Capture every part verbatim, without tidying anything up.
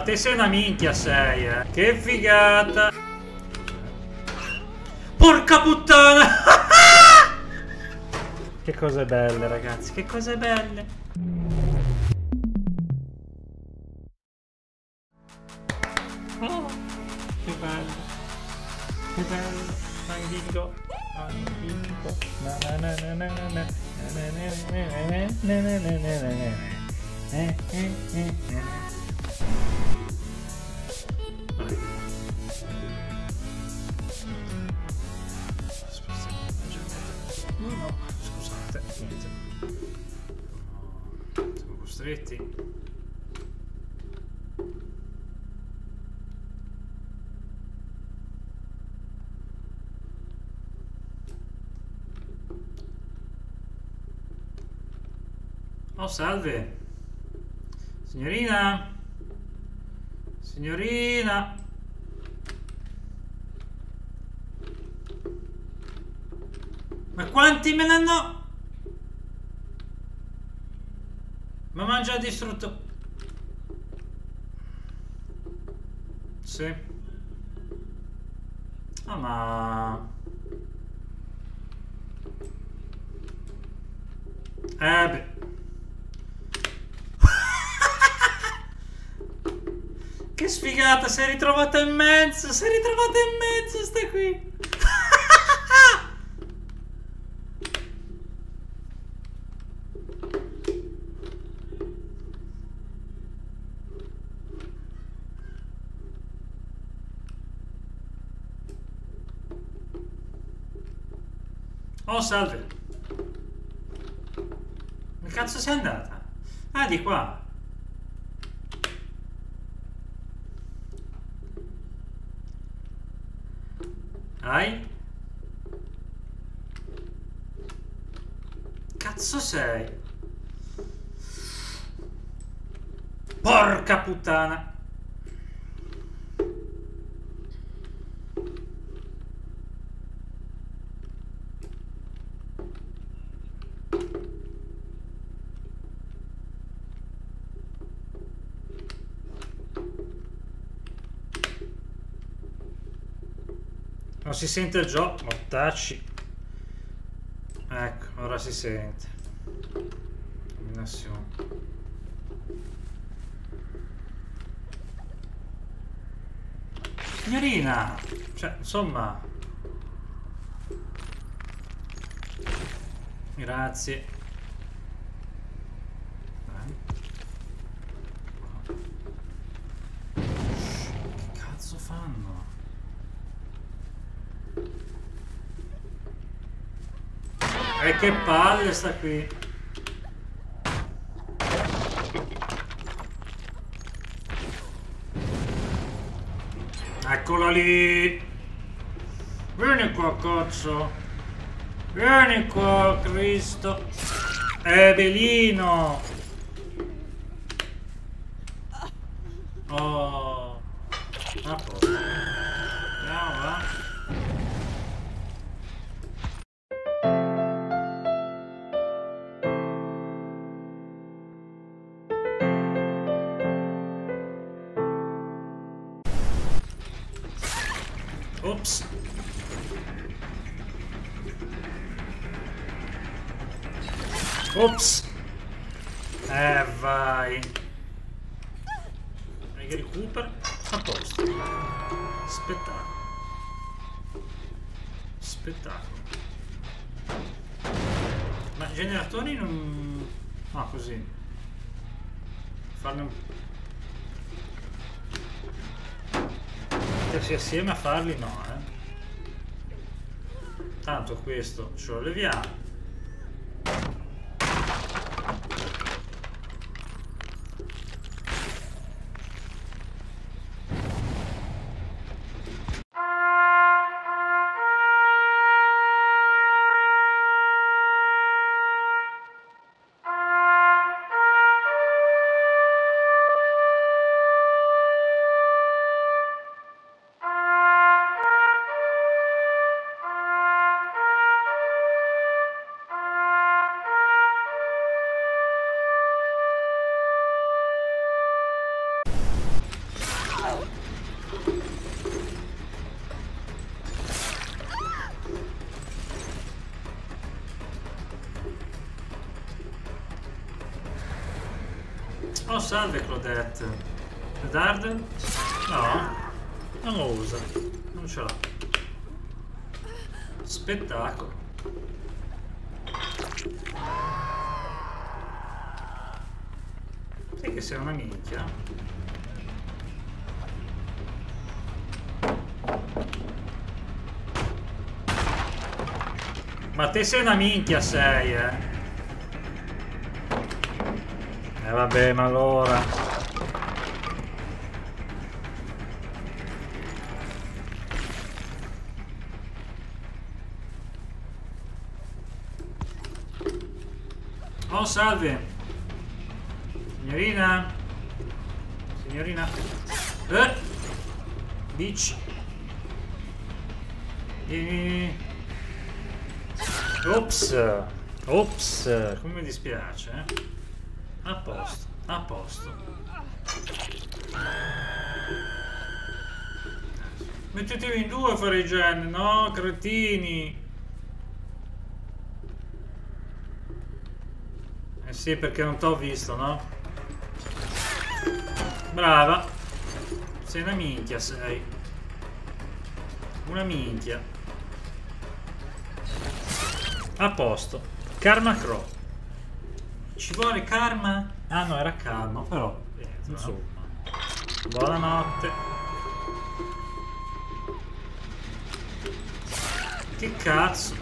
te sei una minchia, sei, eh. Che figata. Porca puttana. Che cose belle, ragazzi, che cose belle. Oh, che bello. Che bello. Mandingo. Mandingo. Na na na na na na na na na na na na na na. Eh, eh, eh, eh. No, no, scusate, siamo costretti. Oh, salve. Signorina. Signorina. Ma quanti me ne hanno? Ma mi hanno già distrutto. Sì. Ah, ma... Eh beh. Che sfigata, sei ritrovata in mezzo, sei ritrovata in mezzo, sta qui. Oh, salve. Dove cazzo sei andata? Ah, di qua. Hai? Cazzo sei? Porca puttana. Non si sente il gioco, mortacci. Ecco, ora si sente. Combinazione. Signorina, cioè, insomma. Grazie. Che cazzo fanno? E che palle sta qui. Eccola lì. Vieni qua, cazzo. Vieni qua, Cristo. Evelino. Oh. A posto. Andiamo, va. Ops. Ops. Eh, vai. E che recupera? A posto. Spettacolo. Spettacolo. Ma i generatori non... Ah, così. Farne un... Mettersi assieme a farli no, eh. Tanto questo ce lo leviamo. Oh, salve Claudette. Bedard? No, non lo usa. Non ce l'ha. Spettacolo. Sai che sei una minchia? Ma te sei una minchia, sei, eh? E eh vabbè, ma allora... Oh, salve! Signorina? Signorina? Eh! Bitch! E... Ops! Ops! Come mi dispiace, eh? A posto, a posto. Mettetevi in due a fare i gen, no? Cretini! Eh sì, perché non t'ho visto, no? Brava! Sei una minchia, sei. Una minchia. A posto. Karma Crow. Ci vuole karma? Ah no, era karma, però niente, insomma. Buonanotte. Che cazzo?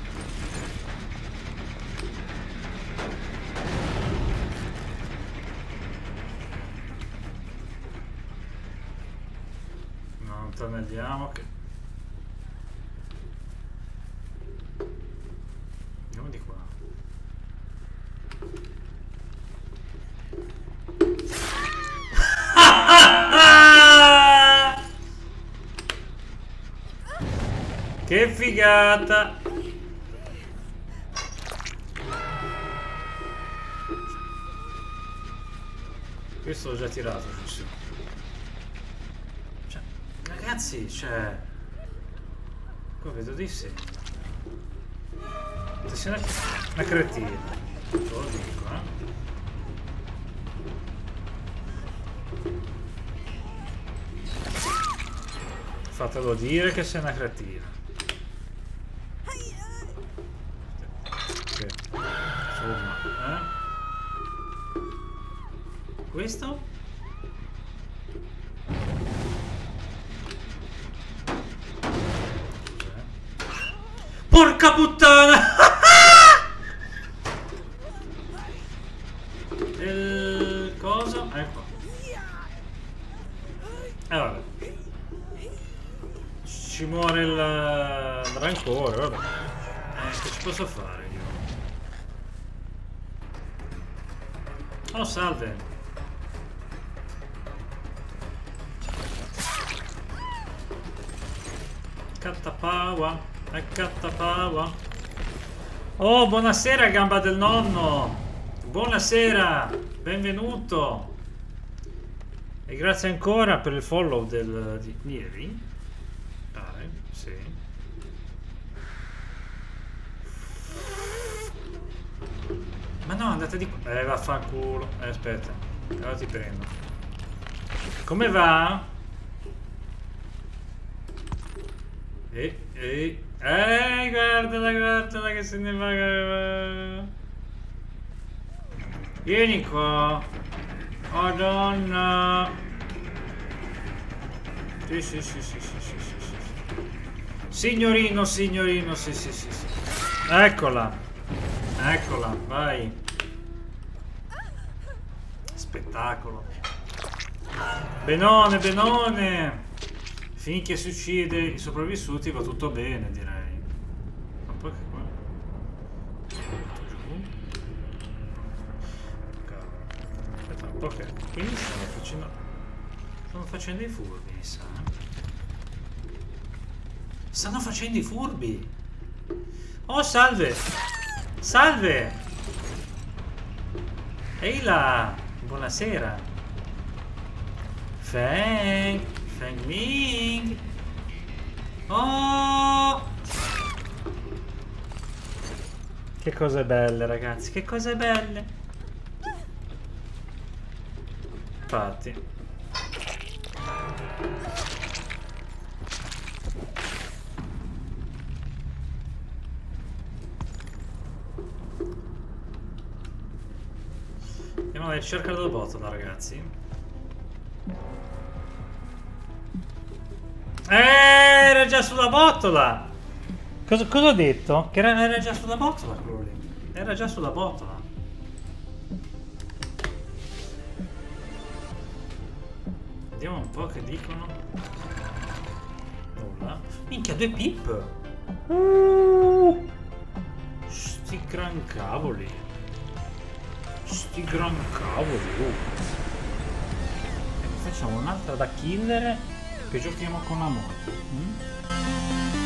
No, non torniamo che... Andiamo di qua. Che figata! Questo l'ho già tirato, forse. Cioè, ragazzi, cioè... Qua vedo dei segni. Sei una, una cretina. Te lo dico, eh. Fatelo dire che sei una cretina. Insomma, eh? Questo? Porca puttana! Il coso? Ecco. E eh, vabbè. Ci muore il, il rancore, vabbè. Eh, che ci posso fare io? Oh, salve. Cattapawa. E cattapawa. Oh, buonasera, gamba del nonno. Buonasera. Benvenuto. E grazie ancora per il follow del, di ieri. Pare, sì. Ma no, andate di qua. Eh, vaffanculo. Eh, aspetta. Allora ti prendo. Come va? E, e, eh, guardala, guardala che se ne va. Vieni qua. Oh, donna. Sì, sì, sì, sì, sì, sì, sì, sì. Signorino, signorino, sì, sì, sì, sì. Eccola. Eccola, vai. Spettacolo. Benone, benone. Finché si uccide i sopravvissuti va tutto bene, direi. Ma poi che qua? Aspetta un po' che... Quindi stanno facendo... Stanno facendo i furbi, mi sa. Stanno facendo i furbi! Oh, salve! Salve! Ehi là! Buonasera! Feng! Feng Ling. Oh! Che cose belle, ragazzi, che cose belle. Infatti. Andiamo alla ricerca della botola, ragazzi. Eh, era già sulla botola! Cosa, cosa ho detto? Che era, era già sulla botola quello lì. Era già sulla botola. Vediamo un po' che dicono. Nulla. Minchia, due pip! Uh, sti gran cavoli. Sti gran cavoli. Uh. E facciamo un'altra da killer. Che giochiamo con amore. Mm?